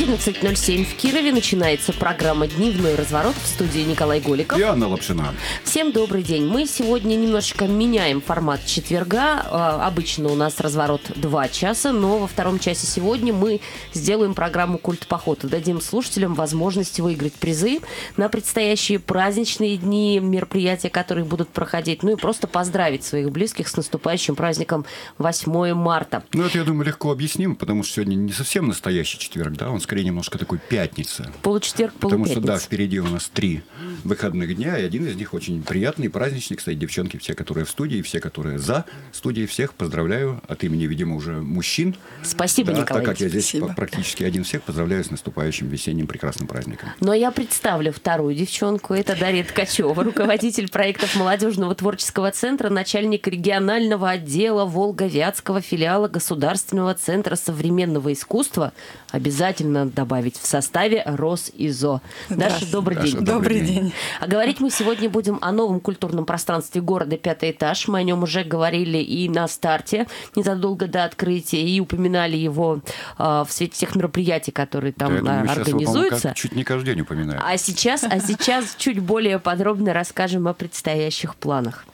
11:07 в Кирове начинается программа «Дневной разворот», в студии Николай Голиков и Анна Лапшина. Всем добрый день. Мы сегодня немножечко меняем формат четверга. Обычно у нас разворот 2 часа, но во втором часе сегодня мы сделаем программу «Культ похода». Дадим слушателям возможность выиграть призы на предстоящие праздничные дни, мероприятия, которые будут проходить, ну и просто поздравить своих близких с наступающим праздником 8 марта. Ну, это, я думаю, легко объясним, потому что сегодня не совсем настоящий четверг, да, он скорее немножко такой пятница. Получетверг, полупятница. Потому что, да, впереди у нас 3 выходных дня, и один из них очень приятный, праздничный. Кстати, девчонки, все, которые в студии, все, которые за студией, всех поздравляю от имени, видимо, уже мужчин. Спасибо, да, Николай. Так как я здесь Спасибо. Практически один, всех поздравляю с наступающим весенним прекрасным праздником. Но я представлю вторую девчонку. Это Дарья Ткачева, руководитель проектов молодежного творческого центра, начальник регионального отдела Волго-Вятского филиала Государственного центра современного искусства. Обязательно добавить в составе РосИЗО. Даша, добрый день. Добрый день. А говорить мы сегодня будем о новом культурном пространстве города «5-й этаж». Мы о нем уже говорили и на старте, незадолго до открытия, и упоминали его в свете тех мероприятий, которые там организуются. Чуть не каждый день упоминаем. А сейчас чуть более подробно расскажем о предстоящих планах.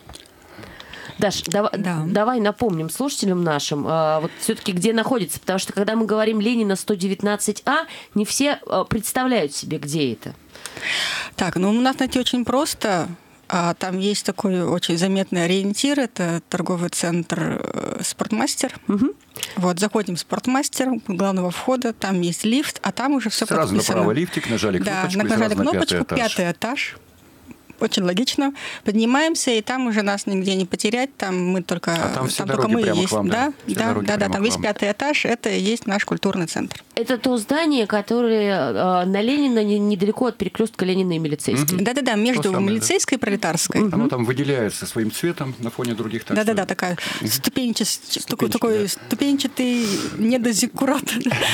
Даш, давай напомним слушателям нашим, вот все-таки где находится, потому что когда мы говорим Ленина 119А, не все представляют себе, где это. Так, ну у нас найти очень просто. Там есть такой очень заметный ориентир, это торговый центр «Спортмастер». Угу. Вот, заходим в «Спортмастер», главного входа, там есть лифт, а там уже все сразу подписано. Направо лифтик, нажали кнопочку, да, нажали и сразу кнопочку, на 5-й этаж. 5-й этаж. Очень логично. Поднимаемся, и там уже нас нигде не потерять. Там мы только, там все только мы прямо есть. к вам, да? Там весь 5-й этаж, это и есть наш культурный центр. Это то здание, которое на Ленина недалеко от перекрестка Ленина и Милицейской. Да-да-да, между Милицейской и Пролетарской. Оно там выделяется своим цветом на фоне других. Да-да-да, такая ступенчатый недозиккурат,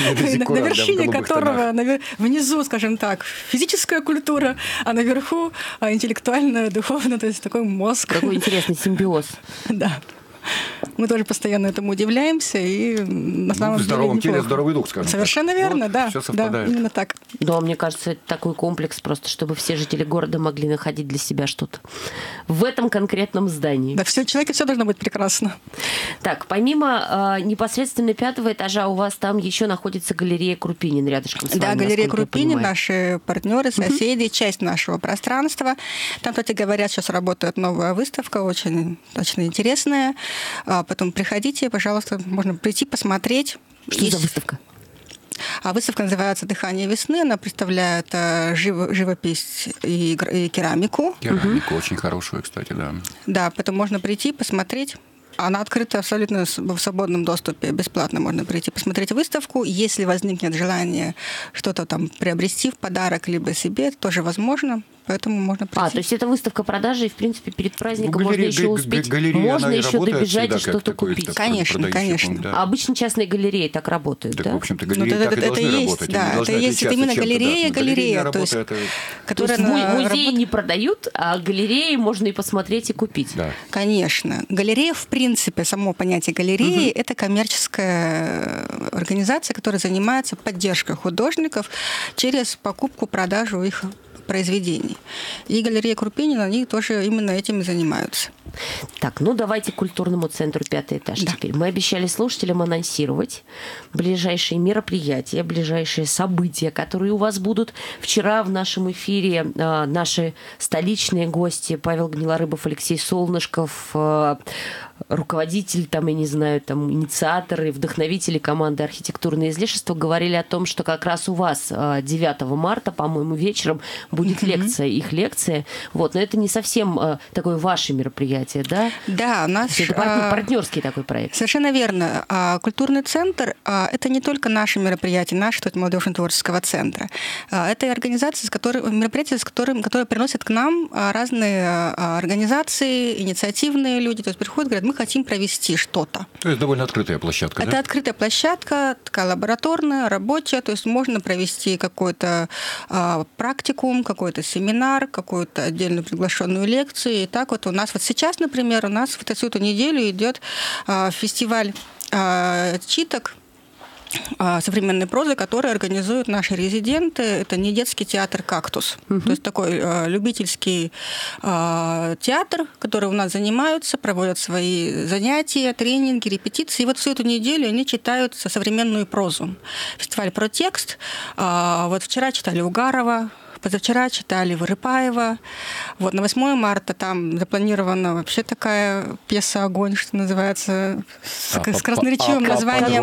на вершине которого внизу, скажем так, физическая культура, а наверху интеллектуальная, духовная, то есть такой мозг. Какой интересный симбиоз. Да. Мы тоже постоянно этому удивляемся, и на самом деле в здоровом неплохо. теле здоровый дух, скажем. Совершенно верно, вот, да. Все совпадает. Да, именно так. Да, мне кажется, это такой комплекс просто, чтобы все жители города могли находить для себя что-то в этом конкретном здании. Да, все, человеку все должно быть прекрасно. Так, помимо непосредственно 5-го этажа, у вас там еще находится галерея Крупинин рядышком с вами. Да, галерея Крупинин, наши партнеры, соседи, часть нашего пространства. Там, кстати говоря, сейчас работает новая выставка, очень интересная. Потом приходите, пожалуйста, можно прийти, посмотреть. Что за выставка? Выставка называется «Дыхание весны». Она представляет живопись и керамику. Керамику очень хорошую, кстати, да. Да, потом можно прийти, посмотреть. Она открыта абсолютно в свободном доступе, бесплатно можно прийти посмотреть выставку. Если возникнет желание что-то там приобрести в подарок либо себе, это тоже возможно. Поэтому можно прийти. То есть это выставка продажи, и, в принципе, перед праздником можно еще успеть, можно еще добежать и что-то купить. Конечно. Да. А обычно частные галереи так работают, так, да? В общем-то, галереи так и должны работать. Да, это есть именно галерея, то есть, которая музеи не продают, а галереи можно и посмотреть, и купить. Да. Конечно. Галерея, в принципе, само понятие галереи, это коммерческая организация, которая занимается поддержкой художников через покупку, продажу их произведений. И галерея Крупинина, они тоже именно этим и занимаются. Так, давайте к культурному центру 5-й этаж теперь. Мы обещали слушателям анонсировать ближайшие мероприятия, ближайшие события, которые у вас будут. Вчера в нашем эфире наши столичные гости Павел Гнилорыбов, Алексей Солнышков, руководитель, инициаторы, вдохновители команды «Архитектурное излишество» говорили о том, что как раз у вас 9 марта, по-моему, вечером будет лекция, их лекция. Но это не совсем такое ваше мероприятие, да? Да, у нас... Это партнерский такой проект. Совершенно верно. Культурный центр – это не только наше мероприятие, наше молодежно-творческого центра. Это и организации, мероприятия, которые приносят к нам разные организации, инициативные люди, то есть приходят, говорят, мы хотим провести что-то. То есть довольно открытая площадка, Это да? открытая площадка, такая лабораторная, рабочая, то есть можно провести какой-то практикум, какой-то семинар, какую-то отдельную приглашенную лекцию. И так у нас сейчас, например, у нас всю эту неделю идет фестиваль читок современной прозы, которые организуют наши резиденты. Это не детский театр «Кактус». То есть такой любительский театр, который у нас занимаются, проводят свои занятия, тренинги, репетиции. И вот всю эту неделю они читают современную прозу. Фестиваль про текст. Вот вчера читали Угарова, позавчера читали Вырыпаева. Вот на 8 марта там запланирована вообще такая пьеса «Огонь», что называется, с красноречивым названием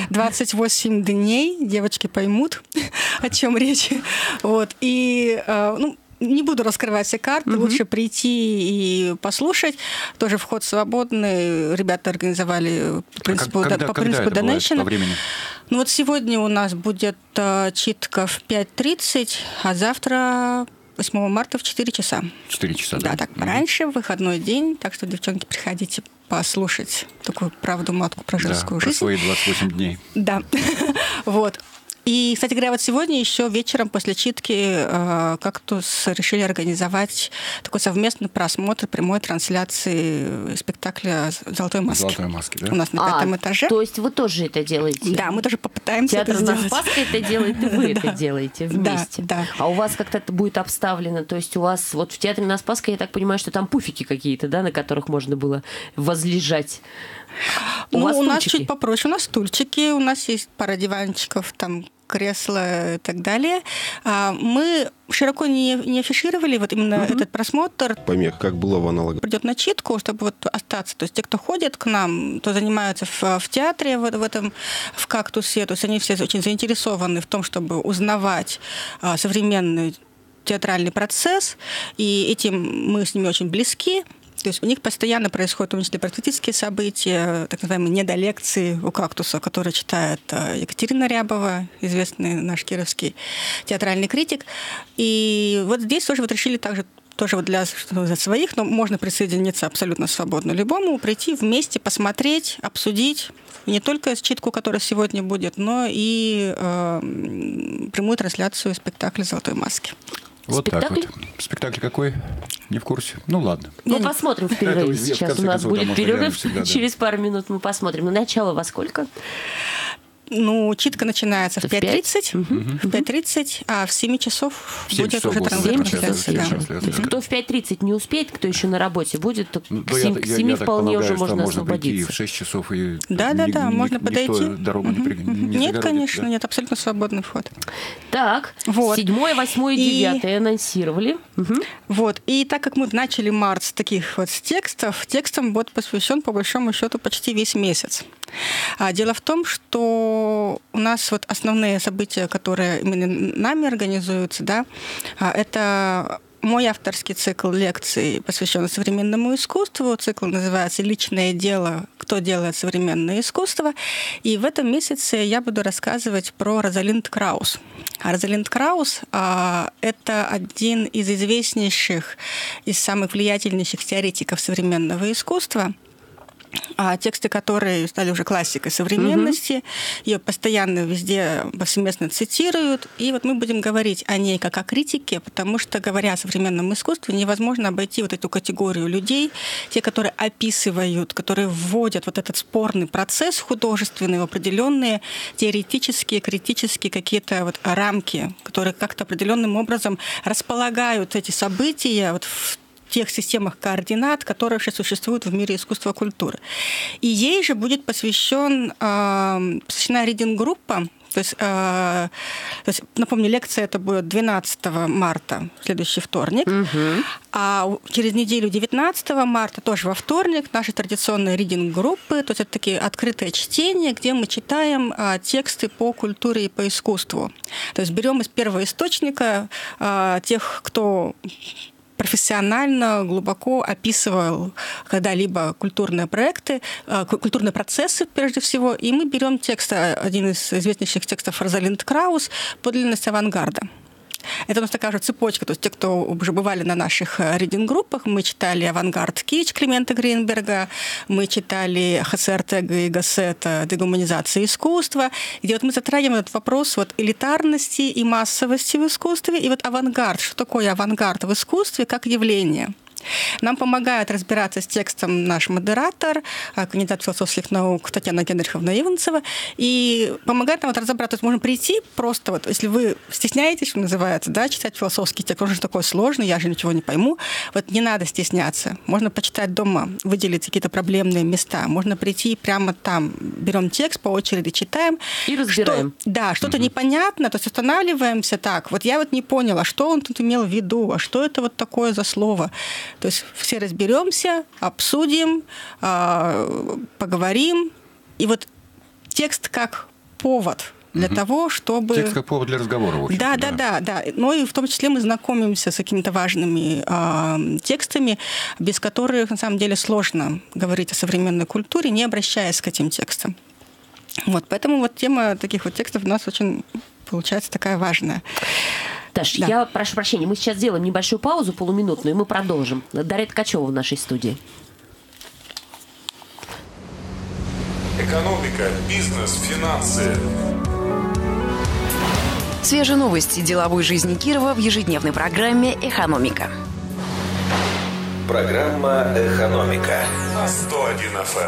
«28 дней». Девочки поймут, о чем речь. Вот. И не буду раскрывать все карты, лучше прийти и послушать. Тоже вход свободный. Ребята организовали по принципу донейшена. Ну вот сегодня у нас будет читка в 5:30, а завтра 8 марта в 4 часа. 4 часа, да? Да, так пораньше, в выходной день. Так что, девчонки, приходите послушать такую правду-матку про женскую жизнь. Про свои 28 дней. Да. Вот. И, кстати говоря, вот сегодня еще вечером после читки «Кактус» решили организовать такой совместный просмотр прямой трансляции спектакля «Золотой маски». «Золотой маски», да? У нас на 5-м этаже. То есть вы тоже это делаете? Да, мы тоже попытаемся это сделать. Театр «На Спасской» это делает, и вы это делаете вместе. Да. А у вас как-то это будет обставлено? То есть у вас вот в театре «На Спасской», я так понимаю, что там пуфики какие-то, да, на которых можно было возлежать? У нас чуть попроще. У нас стульчики, у нас есть пара диванчиков, там кресла и так далее. Мы широко не афишировали вот именно этот просмотр. Помех, как было в аналоге. Придет на читку, чтобы вот остаться. То есть те, кто ходит к нам, то занимаются в театре, в «Кактусе», то есть они все очень заинтересованы в том, чтобы узнавать современный театральный процесс, и этим мы с ними очень близки. То есть у них постоянно происходят, в том числе, практические события, так называемые недолекции у «Кактуса», которые читает Екатерина Рябова, известный наш кировский театральный критик. И вот здесь тоже вот решили также тоже вот для своих, но можно присоединиться абсолютно свободно любому, прийти вместе, посмотреть, обсудить не только читку, которая сегодня будет, но и прямую трансляцию спектакля «Золотой маски». Вот спектакль? Так вот. Спектакль какой? Не в курсе? Ну, ладно. Мы посмотрим в перерыве. Сейчас у нас будет перерыв. Через пару минут мы посмотрим. Начало во сколько? Ну, читка начинается в 5:30, в 5:30, а в 7 часов будет уже трансляция. Кто в 5:30 не успеет, кто еще на работе будет, то к 7 вполне уже можно освободиться. В 6 часов и да, можно подойти. Дорогу не нет, конечно, нет, абсолютно свободный вход. Так, 7, 8 и 9 анонсировали. Вот, и так как мы начали март с таких вот текстов, текстам будет посвящен, по большому счету, почти весь месяц. Дело в том, что у нас вот основные события, которые именно нами организуются, да, это мой авторский цикл лекций, посвященный современному искусству. Цикл называется «Личное дело. Кто делает современное искусство?». И в этом месяце я буду рассказывать про Розалинд Краус. Розалинд Краус – это один из известнейших, из самых влиятельнейших теоретиков современного искусства. Тексты, которые стали уже классикой современности, ее постоянно везде повсеместно цитируют. И вот мы будем говорить о ней как о критике, потому что, говоря о современном искусстве, невозможно обойти вот эту категорию людей, те, которые описывают, которые вводят вот этот спорный процесс художественный в определенные теоретические, критические какие-то вот рамки, которые как-то определенным образом располагают эти события вот в тех системах координат, которые вообще существуют в мире искусства и культуры. И ей же будет посвящена ридинг-группа. То есть, напомню, лекция это будет 12 марта, следующий вторник. А через неделю, 19 марта, тоже во вторник, наши традиционные ридинг-группы. То есть это такие открытые чтения, где мы читаем тексты по культуре и по искусству. То есть берем из первого источника тех, кто профессионально, глубоко описывал когда-либо культурные проекты, культурные процессы, прежде всего. И мы берем текст, один из известнейших текстов Розалинд Краус «Подлинность авангарда». Это у нас такая же цепочка. То есть те, кто уже бывали на наших ридинг-группах, мы читали «Авангард Кич» Климента Гринберга, мы читали Хосе Ортега и Гассета «Дегуманизация искусства», где вот мы затрагиваем этот вопрос вот элитарности и массовости в искусстве, и вот авангард. Что такое авангард в искусстве как явление? Нам помогает разбираться с текстом наш модератор, кандидат философских наук Татьяна Генриховна Иванцева, и помогает нам разобраться. То есть можно прийти просто, если вы стесняетесь, что называется, читать философский текст, он же такой сложный, я же ничего не пойму, не надо стесняться. Можно почитать дома, выделить какие-то проблемные места. Можно прийти прямо там, берем текст, по очереди читаем. И разбираем. Что-то непонятно, то есть останавливаемся так. Я не поняла, что он тут имел в виду, а что это такое за слово. То есть все разберемся, обсудим, поговорим. И текст как повод для того, чтобы... Текст как повод для разговора, в общем-то. Да. Но и в том числе мы знакомимся с какими-то важными текстами, без которых, на самом деле, сложно говорить о современной культуре, не обращаясь к этим текстам. Поэтому тема таких текстов у нас очень, получается, такая важная. Даш, я прошу прощения, мы сейчас сделаем небольшую паузу, полуминутную, и мы продолжим. Дарья Ткачева в нашей студии. Экономика, бизнес, финансы. Свежие новости деловой жизни Кирова в ежедневной программе «Экономика». Программа «Экономика» на 101 FM.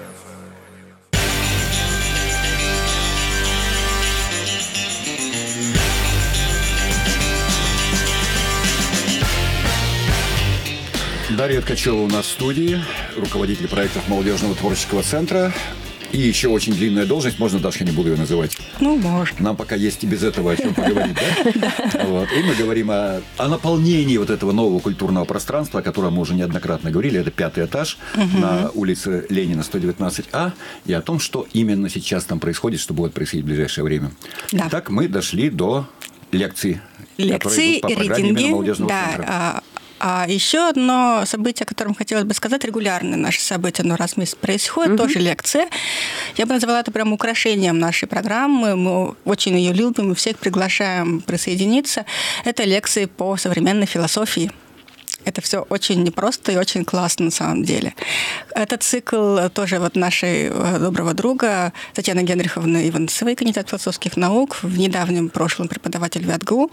Дарья Ткачева у нас в студии, руководитель проектов молодежного творческого центра. И еще очень длинная должность, можно, Даша, не буду ее называть. Можно. Нам пока есть и без этого о чем поговорить, да? И мы говорим о наполнении этого нового культурного пространства, о котором мы уже неоднократно говорили. Это 5-й этаж на улице Ленина, 119А. И о том, что именно сейчас там происходит, что будет происходить в ближайшее время. Да. Итак, мы дошли до лекций. Лекции по и программе рейтинги. молодежного центра. А еще одно событие, о котором хотелось бы сказать, регулярное наше событие, но раз в месяц происходит, тоже лекция. Я бы назвала это прям украшением нашей программы. Мы очень ее любим, мы всех приглашаем присоединиться. Это лекции по современной философии. Это все очень непросто и очень классно на самом деле. Этот цикл тоже нашей доброго друга Татьяны Генриховны Иванцевой, кандидат философских наук, в недавнем прошлом преподаватель ВятГУ.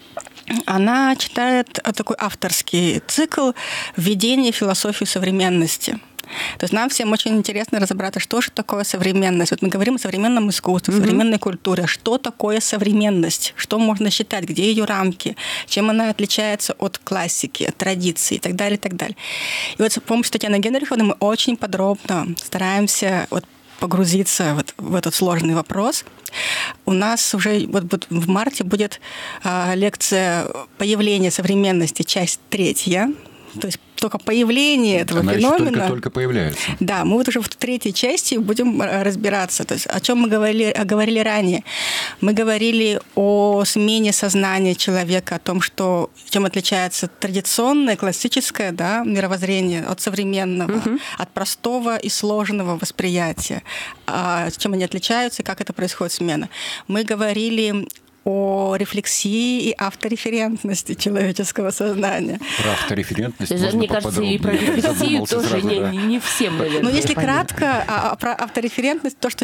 Она читает такой авторский цикл «Введение в философию современности». То есть нам всем очень интересно разобраться, что же такое современность. Мы говорим о современном искусстве, современной культуре. Что такое современность? Что можно считать? Где ее рамки? Чем она отличается от классики, от традиций и так далее, и так далее. И с помощью Татьяны Генриховны мы очень подробно стараемся погрузиться в этот сложный вопрос. У нас уже в марте будет лекция «Появление современности», часть 3. То есть только появление этого феномена. Она еще только появляется. Да, мы уже в 3 части будем разбираться. То есть о чем мы говорили ранее. Мы говорили о смене сознания человека, о том, чем отличается традиционное, классическое мировоззрение от современного, от простого и сложного восприятия, чем они отличаются и как это происходит смена. Мы говорили о рефлексии и автореферентности человеческого сознания. Про автореферентность мне кажется, и про рефлексию тоже не всем, наверное. Но если кратко, про автореферентность, то, что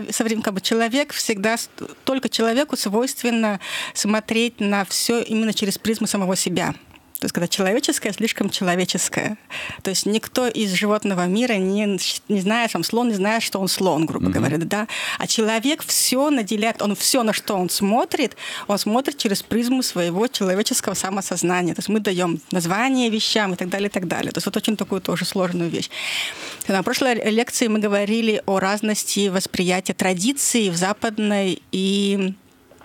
человек всегда, только человеку свойственно смотреть на все именно через призму самого себя. То есть, когда человеческое слишком человеческое. То есть никто из животного мира не знает, слон не знает, что он слон, грубо говоря. Да? А человек все наделяет, он все, на что он смотрит через призму своего человеческого самосознания. То есть мы даем название вещам и так далее, и так далее. То есть очень такую тоже сложную вещь. На прошлой лекции мы говорили о разности восприятия традиций в западной и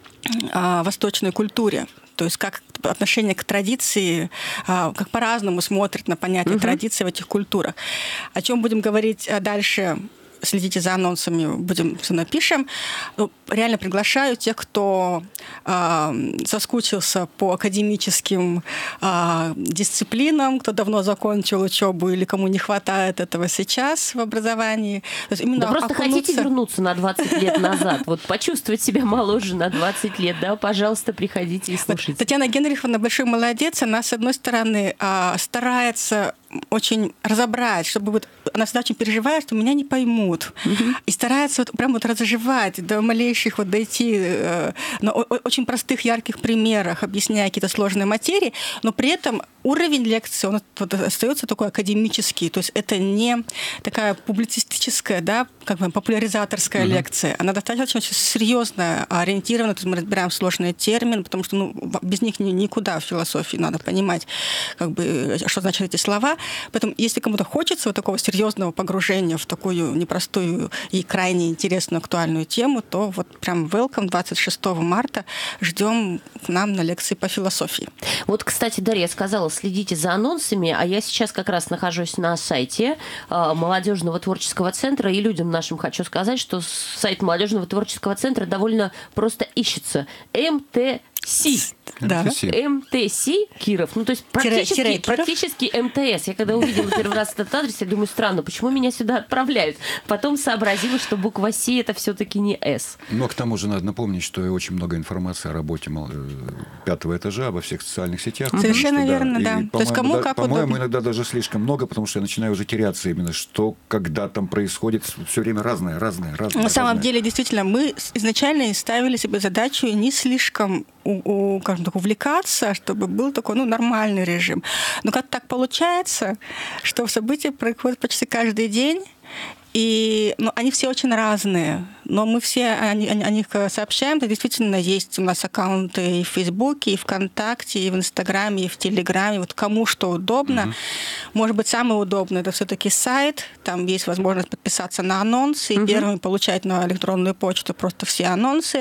восточной культуре. То есть как отношение к традиции, как по-разному смотрят на понятие традиции в этих культурах. О чем будем говорить дальше? Следите за анонсами, все напишем. Реально приглашаю тех, кто соскучился по академическим дисциплинам, кто давно закончил учебу или кому не хватает этого сейчас в образовании. То есть именно просто хотите вернуться на 20 лет назад, почувствовать себя моложе на 20 лет, пожалуйста, приходите и слушайте. Татьяна Генриховна большой молодец. Она, с одной стороны, старается очень разобрать, чтобы вот она всегда очень переживает, что меня не поймут. И старается вот прям вот разжевать до малейших, вот дойти на очень простых, ярких примерах, объясняя какие-то сложные материи, но при этом уровень лекции, он вот остается такой академический, то есть это не такая публицистическая, да, как бы популяризаторская лекция, она достаточно очень серьезная, ориентирована, то есть мы разбираем сложные термины, потому что без них никуда в философии надо понимать, как бы, что значат эти слова. Поэтому, если кому-то хочется вот такого серьезного погружения в такую непростую и крайне интересную, актуальную тему, то вот прям welcome 26 марта ждем к нам на лекции по философии. Вот, кстати, Дарья сказала, следите за анонсами, а я сейчас как раз нахожусь на сайте Молодежного творческого центра, и людям нашим хочу сказать, что сайт Молодежного творческого центра довольно просто ищется. МТС. Да. МТС Киров. Ну, то есть практически МТС. Я когда увидела первый раз этот адрес, я думаю, странно, почему меня сюда отправляют? Потом сообразила, что буква С это все-таки не С. Но к тому же надо напомнить, что очень много информации о работе 5-го этажа во всех социальных сетях. Совершенно верно, да. И, то есть кому как по-моему, удобно. иногда даже слишком много, потому что я начинаю уже теряться именно, что, когда там происходит, все время разное. На самом деле, действительно, мы изначально ставили себе задачу не слишком скажем так, увлекаться, чтобы был такой нормальный режим. Но как так получается, что события происходят почти каждый день, и они все очень разные, но мы все о них сообщаем. Это действительно есть у нас аккаунты и в Фейсбуке, и ВКонтакте, и в Инстаграме, и в Телеграме. Вот кому что удобно. Может быть, самое удобное — это все-таки сайт. Там есть возможность подписаться на анонсы и первыми получать на электронную почту просто все анонсы.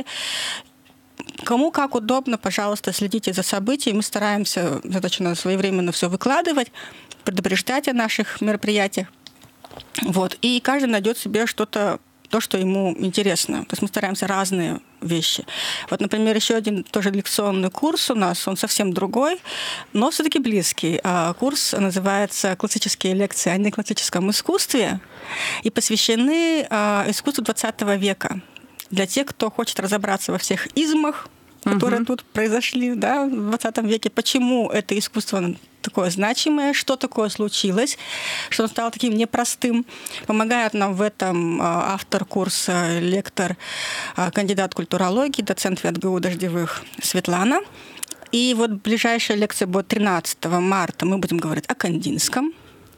Кому как удобно, пожалуйста, следите за событиями. Мы стараемся достаточно своевременно все выкладывать, предупреждать о наших мероприятиях. Вот. И каждый найдет себе что-то, то, что ему интересно. То есть мы стараемся разные вещи. Вот, например, еще один тоже лекционный курс у нас, он совсем другой, но все-таки близкий. Курс называется «Классические лекции о неклассическом искусстве» и посвящены искусству XX века. Для тех, кто хочет разобраться во всех измах, которые тут произошли, да, в XX веке, почему это искусство такое значимое, что такое случилось, что оно стало таким непростым. Помогает нам в этом автор курса, лектор, кандидат культурологии, доцент ВятГУ Дождевых Светлана. И вот ближайшая лекция будет 13 марта. Мы будем говорить о Кандинском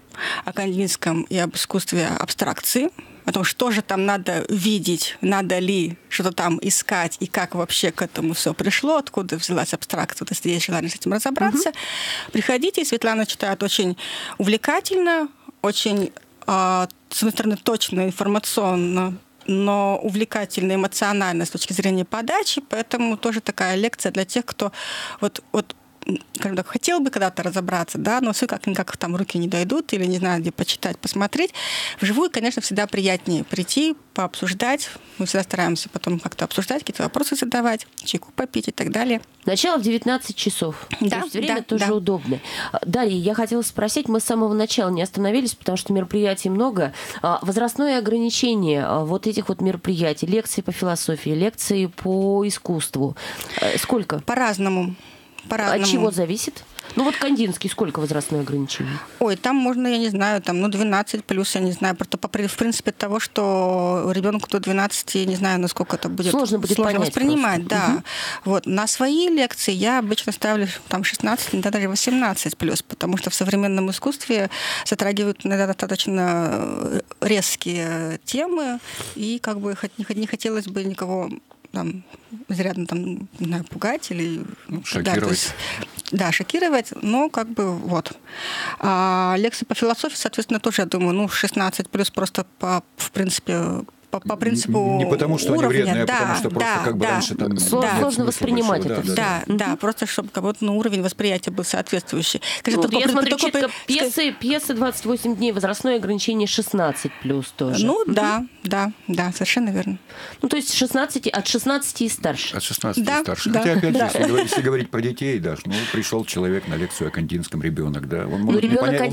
и об искусстве абстракции, о том, что же там надо видеть, надо ли что-то там искать, и как вообще к этому все пришло, откуда взялась абстракция. Вот если есть желание с этим разобраться, приходите. Светлана читает очень увлекательно, очень, с одной стороны, точно, информационно, но увлекательно, эмоционально с точки зрения подачи, поэтому тоже такая лекция для тех, кто вот скажем так, хотел бы когда-то разобраться, да, но все как там руки не дойдут или не знаю, где почитать, посмотреть. Вживую, конечно, всегда приятнее прийти, пообсуждать. Мы всегда стараемся потом как-то обсуждать, какие-то вопросы задавать, чайку попить и так далее. Начало в 19 часов. Да, то есть время да, тоже да. удобное. Дарья, я хотела спросить, мы с самого начала не остановились, потому что мероприятий много. Возрастное ограничение вот этих вот мероприятий, лекции по философии, лекции по искусству. Сколько? По-разному. От чего зависит? Ну вот Кандинский, сколько возрастное ограничение? Ой, там можно, я не знаю, там, 12 плюс, я не знаю, просто в принципе того, что ребенку до 12, я не знаю, насколько это будет сложно воспринимать, просто. да. Вот. На свои лекции я обычно ставлю там 16, иногда даже 18 плюс, потому что в современном искусстве затрагивают иногда достаточно резкие темы, и как бы не хотелось бы никого там изрядно там, не знаю, пугать или шокировать. Да, шокировать, но как бы вот. Лекции по философии, соответственно, тоже, я думаю, 16 плюс просто в принципе по принципу не потому, что уровня. они вредные, а потому что просто как бы раньше там... Сложно воспринимать это все. Да, просто чтобы как будто уровень восприятия был соответствующий. Я смотрю, пьесы 28 дней, возрастное ограничение 16+ тоже. Да, совершенно верно. Ну, то есть от 16 и старше. От 16 и старше. Хотя, опять же, если говорить про детей, Даш, пришел человек на лекцию о Кандинском, ребенок, да, он может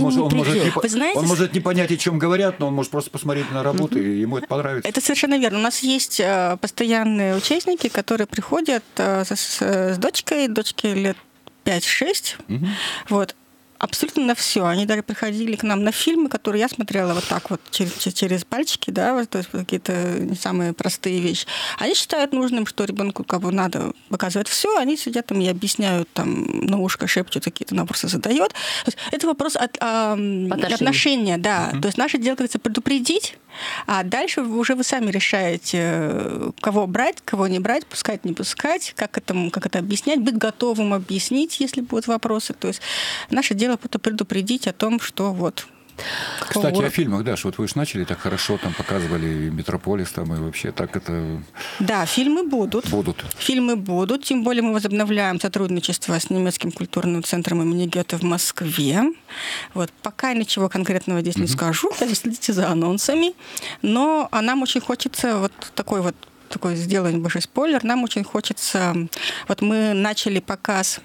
не понять, о чем говорят, но он может просто посмотреть на работу, и ему это понравится. Это совершенно верно. У нас есть постоянные участники, которые приходят с дочкой, дочке лет 5-6. Вот. Абсолютно на все. Они даже приходили к нам на фильмы, которые я смотрела вот так вот через пальчики, да, вот, то есть какие-то не самые простые вещи. Они считают нужным, что ребенку как бы надо показывать все. Они сидят там и объясняют, там на ушко шепчут, какие-то вопросы задают. То есть это вопрос отношения, да. То есть наше дело, как говорится, предупредить, а дальше уже вы сами решаете, кого брать, кого не брать, пускать, не пускать, как это объяснять, быть готовым объяснить, если будут вопросы. То есть наше дело просто предупредить о том, что вот... Кстати, о фильмах, Даш, вот вы же начали так хорошо, там показывали «Метрополис», там и вообще так это... Да, фильмы будут. Фильмы будут, тем более мы возобновляем сотрудничество с немецким культурным центром имени Гёте в Москве. Вот, пока ничего конкретного здесь не скажу, следите за анонсами, но нам очень хочется вот такой сделать небольшой спойлер, нам очень хочется... Вот мы начали показ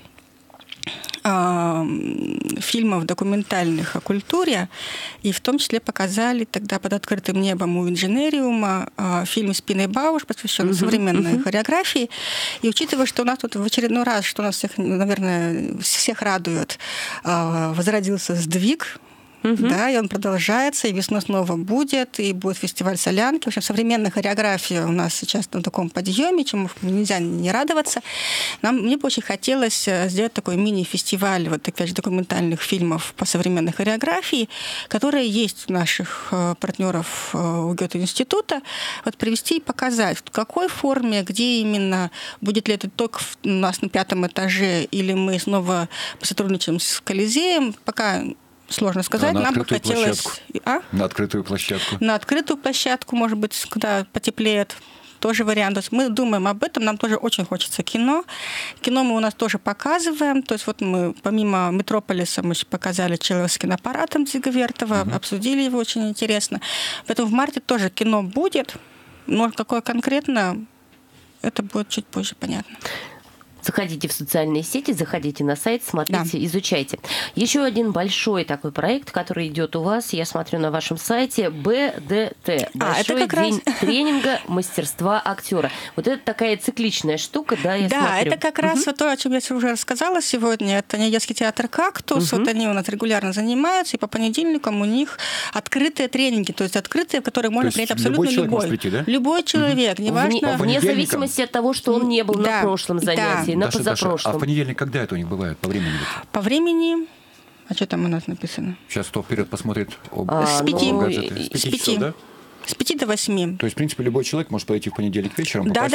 фильмов документальных о культуре, и в том числе показали тогда под открытым небом у Инженериума фильм «Спина и Бауш», посвященный современной хореографии. И учитывая, что у нас тут в очередной раз, что нас всех, наверное, всех радует, возродился сдвиг, да, и он продолжается, и весной снова будет, и будет фестиваль солянки. В общем, современная хореография у нас сейчас на таком подъеме, чему нельзя не радоваться. Мне бы очень хотелось сделать такой мини-фестиваль вот таких же документальных фильмов по современной хореографии, которые есть у наших партнеров у Гёте-института, вот привести и показать, в какой форме, где именно, будет ли это только у нас на 5-м этаже, или мы снова посотрудничаем с Колизеем, пока сложно сказать. Нам бы хотелось... На открытую площадку. На открытую площадку, может быть, куда потеплеет. Тоже вариант. То есть мы думаем об этом, нам тоже очень хочется кино. Кино мы у нас тоже показываем. То есть вот мы помимо «Метрополиса» мы показали «Человек с киноаппаратом» Дзига-Вертова, обсудили его, очень интересно. Поэтому в марте тоже кино будет, но какое конкретно, это будет чуть позже понятно. Заходите в социальные сети, заходите на сайт, смотрите, изучайте. Еще один большой такой проект, который идет у вас, я смотрю на вашем сайте, БДТ. Большой день тренинга мастерства актера. Вот это такая цикличная штука, да, я смотрю. Да, это как раз вот то, о чем я уже рассказала сегодня. Это детский театр «Кактус». Вот они у нас регулярно занимаются, и по понедельникам у них открытые тренинги, то есть открытые, в которые можно принять абсолютно любой. Прийти, да? Любой человек, неважно. Вне зависимости от того, что он не был на прошлом занятии. На позапрошлом. А в понедельник когда это у них бывает? По времени? По времени... А что там у нас написано? Сейчас кто вперед посмотрит? С 5. С 5 часов, да? С 5 до 8. То есть, в принципе, любой человек может пойти в понедельник вечером. Да.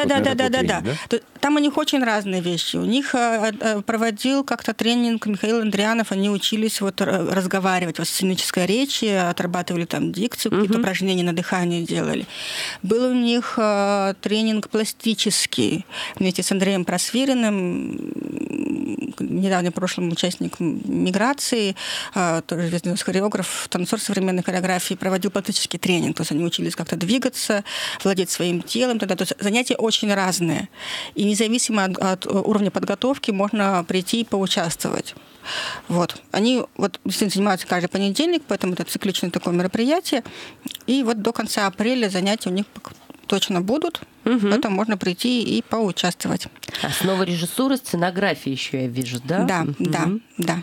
Там у них очень разные вещи. У них проводил как-то тренинг Михаил Андрианов, они учились вот разговаривать, вот сценической речи, отрабатывали там дикцию, какие-то упражнения на дыхание делали. Был у них тренинг пластический вместе с Андреем Просвириным, недавно в прошлом участник «Миграции», тоже известный хореограф, танцор современной хореографии, проводил пластический тренинг. То есть они учились как-то двигаться, владеть своим телом. То есть занятия очень разные. И независимо от уровня подготовки можно прийти и поучаствовать. Вот. Они вот действительно занимаются каждый понедельник, поэтому это цикличное такое мероприятие. И вот до конца апреля занятия у них точно будут. Поэтому можно прийти и поучаствовать. Основа режиссуры, сценографии еще я вижу, да? Да.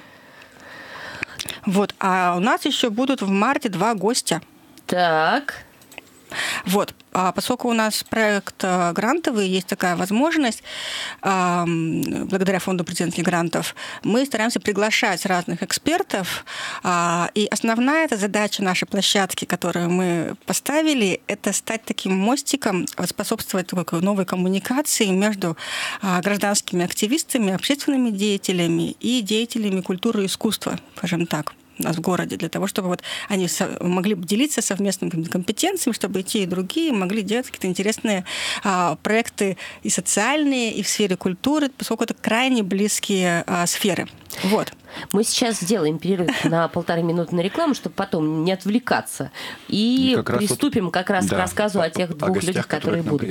Вот. А у нас еще будут в марте 2 гостя. Так. Вот. Поскольку у нас проект грантовый, есть такая возможность, благодаря фонду президентских грантов, мы стараемся приглашать разных экспертов. И основная эта задача нашей площадки, которую мы поставили, это стать таким мостиком, способствовать такой новой коммуникации между гражданскими активистами, общественными деятелями и деятелями культуры и искусства, скажем так, у нас в городе, для того, чтобы вот они могли делиться совместными компетенциями, чтобы и те, и другие могли делать какие-то интересные проекты и социальные, и в сфере культуры, поскольку это крайне близкие сферы. Вот. Мы сейчас сделаем перерыв на 1,5 минуты на рекламу, чтобы потом не отвлекаться. И приступим как раз к рассказу о тех 2 людях, которые будут.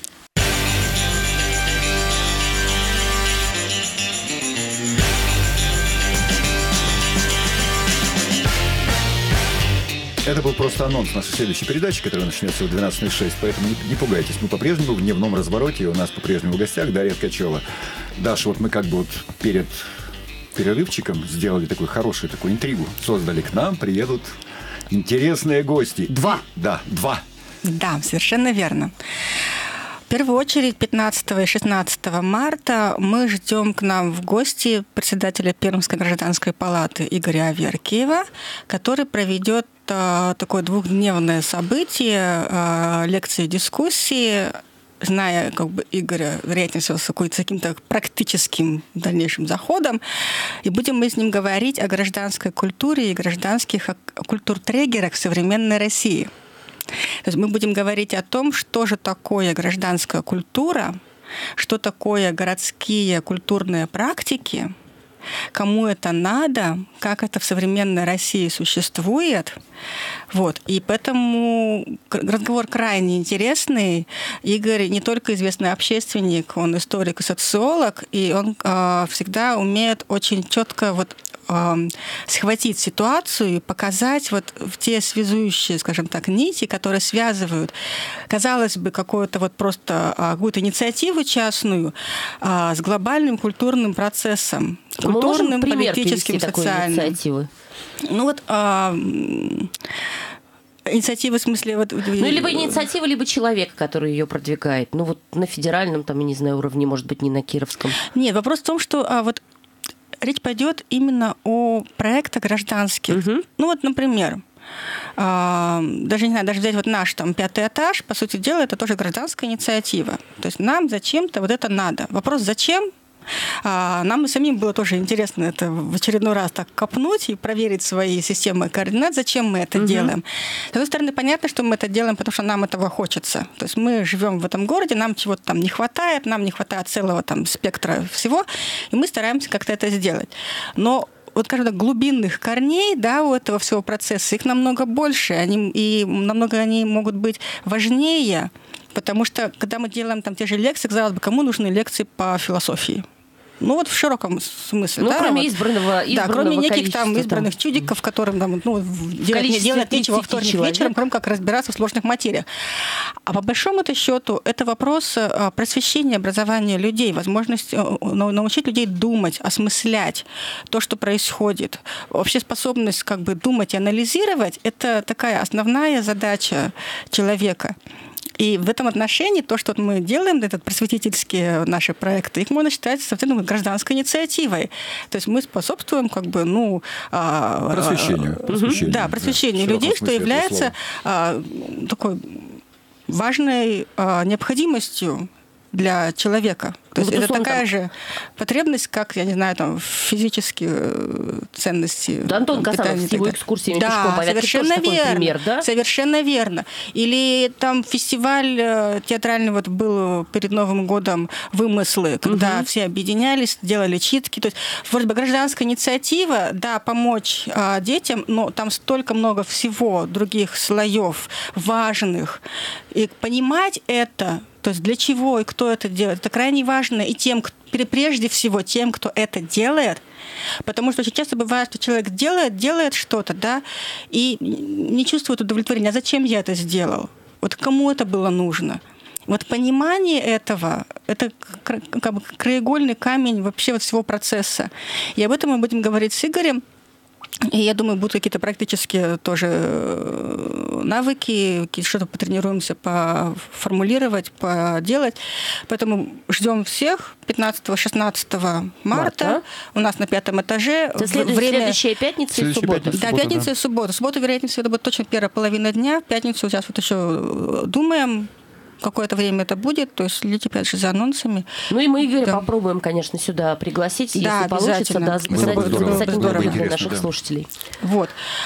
Это был просто анонс нашей следующей передачи, которая начнется в 12:06, поэтому не пугайтесь. Мы по-прежнему в дневном развороте, и у нас по-прежнему в гостях Дарья Ткачева. Даша, вот мы как бы вот перед перерывчиком сделали такую хорошую такую интригу. Создали к нам, приедут интересные гости. 2. Да, 2. Да, совершенно верно. В первую очередь 15 и 16 марта мы ждем к нам в гости председателя Пермской гражданской палаты Игоря Аверкиева, который проведет такое двухдневное событие, лекции, дискуссии. Зная Игоря, вероятнее всего, с каким-то практическим дальнейшим заходом, и будем мы с ним говорить о гражданской культуре и гражданских культуртрегерах в современной России. То есть мы будем говорить о том, что же такое гражданская культура, что такое городские культурные практики, кому это надо, как это в современной России существует. Вот. И поэтому разговор крайне интересный. Игорь не только известный общественник, он историк и социолог, и он всегда умеет очень четко схватить ситуацию и показать в те связующие, скажем так, нити, которые связывают, казалось бы, просто какую-то инициативу частную с глобальным культурным процессом. Культурным, политическим, социальным. Инициативы? Инициатива в смысле... либо инициатива, либо человек, который ее продвигает. На федеральном, уровне, может быть, не на кировском. Нет, вопрос в том, что речь пойдет именно о проектах гражданских. Угу. Например, даже взять наш 5-й этаж, по сути дела, это тоже гражданская инициатива. То есть нам зачем-то это надо. Вопрос, зачем? Нам и самим было тоже интересно это в очередной раз так копнуть и проверить свои системы координат, зачем мы это делаем. С одной стороны, понятно, что мы это делаем, потому что нам этого хочется. То есть мы живем в этом городе, нам чего-то там не хватает, нам не хватает целого спектра всего, и мы стараемся как-то это сделать. Но скажем так, глубинных корней, у этого всего процесса, их намного больше, и намного они могут быть важнее, потому что, когда мы делаем те же лекции, казалось бы, кому нужны лекции по философии? В широком смысле. Кроме избранного кроме неких избранных чудиков, которым делать нечего вторник вечером, кроме как разбираться в сложных материях. А по большому-то счету это вопрос просвещения, образования людей, возможность научить людей думать, осмыслять то, что происходит. Вообще способность думать и анализировать – это такая основная задача человека. И в этом отношении то, что мы делаем, этот просветительские наши проекты, их можно считать, собственно, гражданской инициативой. То есть мы способствуем просвещению. Да, просвещению людей, что является такой важной необходимостью для человека. То есть это такая же потребность, как, я не знаю, физические ценности. Да, Антон Касанов с его экскурсиями пешком по Вятке тоже такой пример, да? Совершенно верно. Или фестиваль театральный был перед Новым годом «Вымыслы», когда все объединялись, делали читки. То есть вроде бы гражданская инициатива, помочь детям, но там столько много всего других слоев важных. И понимать это, то есть для чего и кто это делает, это крайне важно и прежде всего тем, кто это делает, потому что очень часто бывает, что человек делает что-то, и не чувствует удовлетворения. А зачем я это сделал? Кому это было нужно? Понимание этого – это краеугольный камень вообще всего процесса. И об этом мы будем говорить с Игорем. И я думаю, будут какие-то практические тоже навыки, что-то потренируемся поформулировать, поделать. Поэтому ждем всех 15-16 марта. У нас на 5-м этаже. Следующая пятница и суббота. Да, пятница и суббота. Суббота, вероятнее всего, это будет точно первая половина дня. В пятницу сейчас еще думаем, какое-то время это будет, то есть следите, опять же, за анонсами. И мы Игоря попробуем, конечно, сюда пригласить, если получится, записать интервью для наших слушателей. Вот.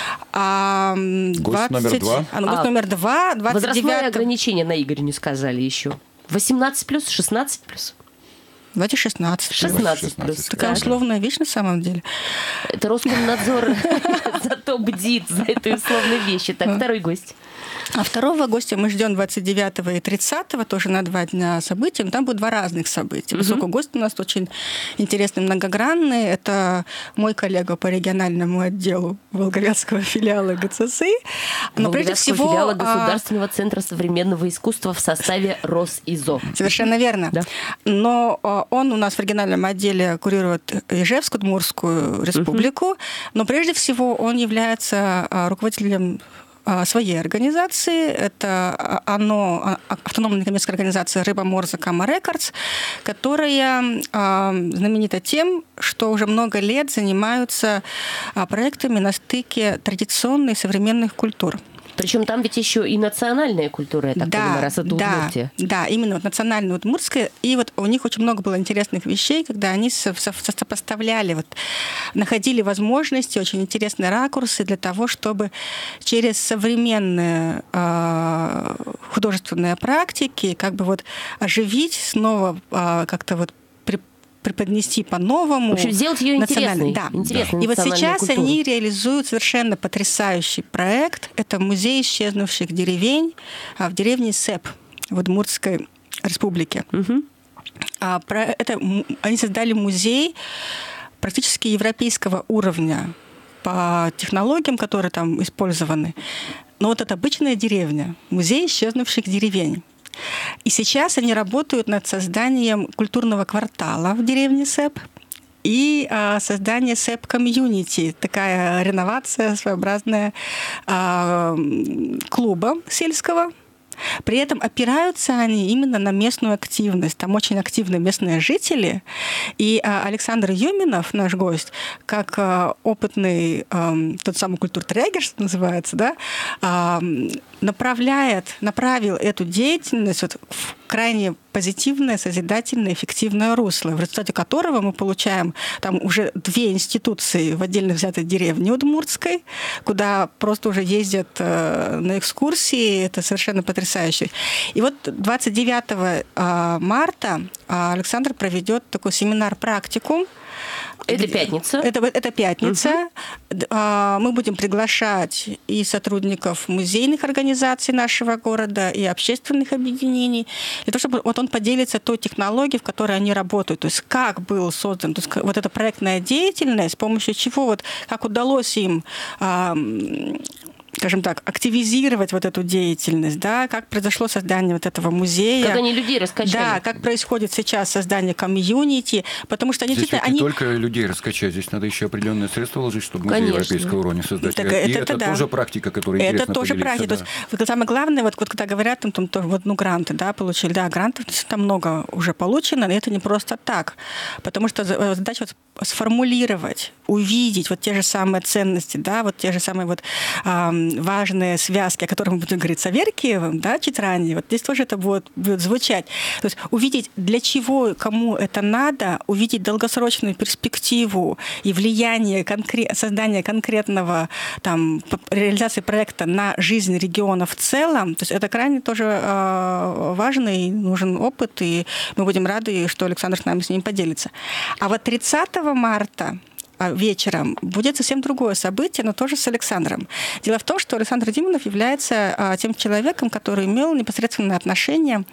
Гость номер 2. Гость номер 2, 29... Возрастное ограничение на Игоря не сказали еще. 18+, 16+. Давайте 16. 16+. Такая условная вещь на самом деле. Это Роскомнадзор зато бдит за этой условной вещи. Так, второй гость. А второго гостя мы ждем 29 и 30, тоже на 2 дня событий. Там будут 2 разных события. Высокий гость у нас очень интересный, многогранный. Это мой коллега по региональному отделу Волговятского филиала ГЦСИ. Но прежде всего филиала Государственного центра современного искусства в составе РосИЗО. Совершенно верно. Да. Но Он у нас в региональном отделе курирует Ижевскую, Удмуртскую республику, но прежде всего он является руководителем своей организации. Это автономная некоммерческая организация «Рыба-Морза Кама Рекордс», которая знаменита тем, что уже много лет занимаются проектами на стыке традиционной и современных культур. Причем там ведь еще и национальная культура, я так понимаю, раз это Удмуртия. Да, именно вот национальная удмуртская. И вот у них очень много было интересных вещей, когда они сопоставляли, находили возможности, очень интересные ракурсы для того, чтобы через современные художественные практики оживить снова как-то преподнести по-новому. В общем, сделать ее интересной. Да. Интересной. И вот сейчас культуру. они реализуют совершенно потрясающий проект. Это музей исчезнувших деревень в деревне Сэп в Удмуртской республике. Угу. Они создали музей практически европейского уровня по технологиям, которые там использованы. Но вот это обычная деревня, музей исчезнувших деревень. И сейчас они работают над созданием культурного квартала в деревне Сэп и создание Сэп-комьюнити, такая реновация своеобразная клуба сельского. При этом опираются они именно на местную активность. Там очень активны местные жители. И Александр Юминов, наш гость, как опытный тот самый культуртрегер, что называется, да, направил эту деятельность в крайне позитивное, созидательное, эффективное русло, в результате которого мы получаем там уже 2 институции в отдельно взятой деревне Удмуртской, куда просто уже ездят на экскурсии. Это совершенно потрясающе. И вот 29 марта Александр проведет такой семинар-практикум. Это пятница. Это пятница. Угу. Мы будем приглашать и сотрудников музейных организаций нашего города, и общественных объединений, для того, чтобы он поделится той технологией, в которой они работают. То есть как был создан, то есть вот эта проектная деятельность, с помощью чего, как удалось им скажем так, активизировать вот эту деятельность, да, как произошло создание вот этого музея. Как они людей раскачали. Да, как происходит сейчас создание комьюнити, потому что они здесь действительно... не только людей раскачать, здесь надо еще определенные средства вложить, чтобы музей европейского уровня создать. Так, и это тоже практика, которая интересно Это тоже практика. Да. То есть, самое главное, вот когда говорят, там гранты, да, получили, да, грантов там много уже получено, но это не просто так, потому что задача сформулировать, увидеть вот те же самые ценности, да, вот те же самые важные связки, о которых мы будем говорить с Аверкиевым, да, чуть ранее. Вот здесь тоже это будет звучать. То есть увидеть, для чего, кому это надо, увидеть долгосрочную перспективу и влияние создания конкретного реализации проекта на жизнь региона в целом. То есть это крайне тоже важный и нужен опыт, и мы будем рады, что Александр с нами с ним поделится. А вот 30 марта вечером будет совсем другое событие, но тоже с Александром. Дело в том, что Александр Димонов является тем человеком, который имел непосредственное отношение,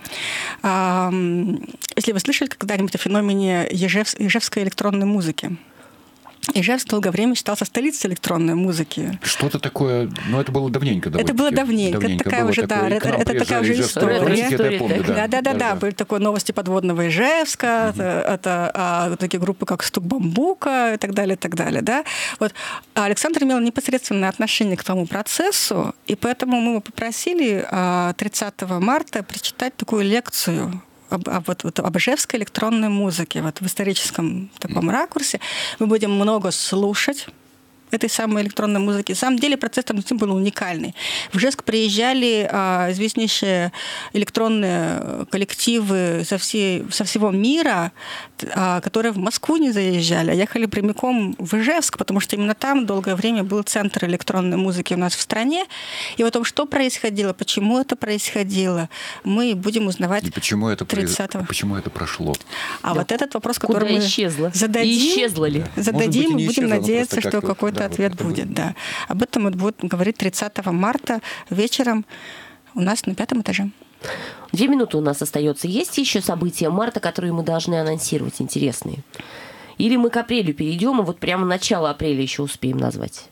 если вы слышали когда-нибудь о феномене ижевской электронной музыки. Ижевск долгое время считался столицей электронной музыки. Что-то такое, но это было давненько. Это было давненько. Это такая уже, да, это такая уже история. Да. Были такие новости подводного Ижевска, это такие группы, как «Стук бамбука» и так далее, да. Вот. Александр имел непосредственное отношение к тому процессу, и поэтому мы его попросили 30 марта прочитать такую лекцию об ижевской электронной музыке, в историческом таком ракурсе. Мы будем много слушать этой самой электронной музыки. На самом деле процесс там был уникальный. В Ижевск приезжали известнейшие электронные коллективы со всего мира, которые в Москву не заезжали, а ехали прямиком в Ижевск, потому что именно там долгое время был центр электронной музыки у нас в стране. И о том, что происходило, почему это происходило, мы будем узнавать 30-го. Почему это прошло? Вот этот вопрос, который мы зададим, и исчезла ли? Зададим, и будем надеяться, что какой-то ответ будет. Да. Об этом мы будем говорить 30 марта вечером у нас на 5 этаже. 2 минуты у нас остается. Есть еще события марта, которые мы должны анонсировать, интересные? Или мы к апрелю перейдем, и вот прямо начало апреля еще успеем назвать?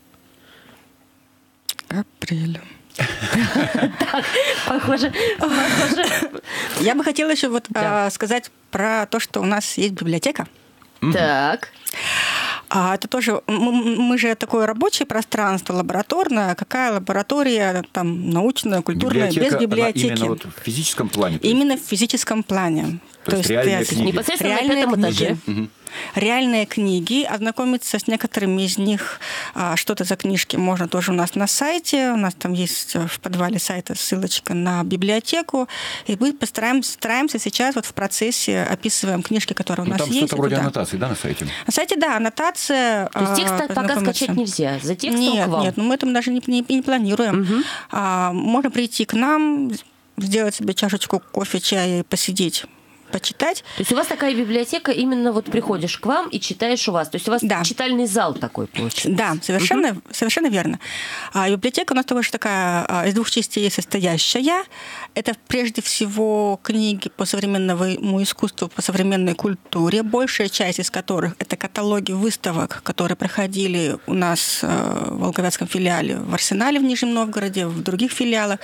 Апрель. Так, похоже. Я бы хотела еще сказать про то, что у нас есть библиотека. Так. Это тоже, мы же такое рабочее пространство, лабораторное. Какая лаборатория там научная, культурная, библиотека, без библиотеки? Именно вот в физическом плане? Именно в физическом плане. То есть реальные книги. Непосредственно на пятом этаже. Реальные книги, ознакомиться с некоторыми из них, что это за книжки, можно тоже у нас на сайте. У нас там есть в подвале сайта ссылочка на библиотеку. И мы стараемся сейчас вот в процессе описываем книжки, которые у нас там есть. Там что-то вроде аннотации, да, на сайте? На сайте, да, аннотация. То есть текст пока скачать нельзя, за текстом к вам? Нет, мы этом даже не планируем. Можно прийти к нам, сделать себе чашечку кофе, чая и посидеть, почитать. То есть у вас такая библиотека, именно вот приходишь к вам и читаешь у вас. То есть у вас читальный зал такой получается. Да, совершенно верно. Библиотека у нас тоже такая из двух частей состоящая. Это прежде всего книги по современному искусству, по современной культуре, большая часть из которых это каталоги выставок, которые проходили у нас в Волговятском филиале в Арсенале в Нижнем Новгороде, в других филиалах.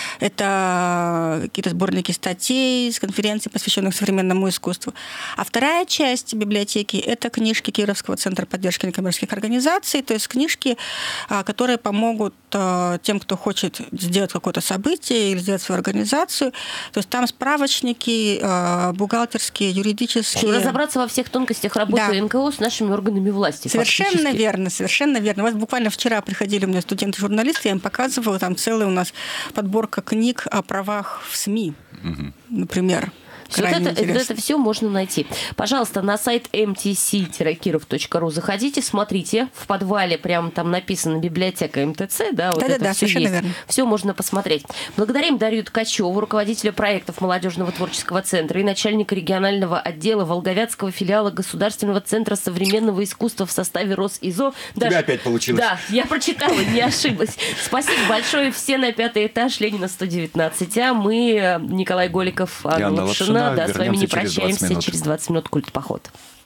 Это какие-то сборники статей с конференций, посвященных современному искусству. А вторая часть библиотеки – это книжки Кировского центра поддержки некоммерческих организаций, то есть книжки, которые помогут тем, кто хочет сделать какое-то событие или сделать свою организацию. То есть там справочники бухгалтерские, юридические. Разобраться во всех тонкостях работы НКО с нашими органами власти. Совершенно верно. У вас буквально вчера приходили у меня студенты-журналисты, я им показывала, там целая у нас подборка книг о правах в СМИ, например. Вот это все можно найти. Пожалуйста, на сайт mtc-kirov.ru заходите, смотрите. В подвале прямо там написано библиотека МТЦ. Да, вот это все есть. Верно. Все можно посмотреть. Благодарим Дарью Ткачеву, руководителя проектов Молодежного творческого центра и начальника регионального отдела Волговятского филиала Государственного центра современного искусства в составе РосИЗО. Тебя опять получилось. Да, я прочитала, не ошиблась. Спасибо большое. Все на 5-й этаж, Ленина, 119. А мы, Николай Голиков, Анна Лапшина. Да, с вами не прощаемся. Через 20 минут культ-поход.